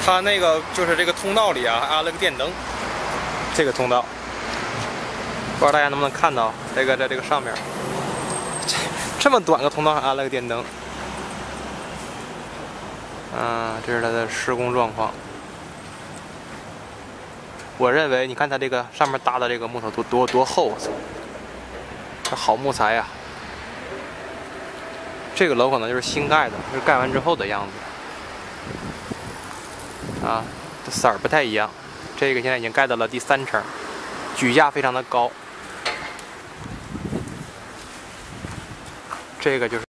它那个就是这个通道里啊，安了个电灯。这个通道，不知道大家能不能看到？这个在这个上面，这么短个通道还安了个电灯。这是它的施工状况。我认为，你看它这个上面搭的这个木头多厚，这好木材呀！这个楼可能就是新盖的，是盖完之后的样子。这色儿不太一样。这个现在已经盖到了第3层，举架非常的高。这个就是。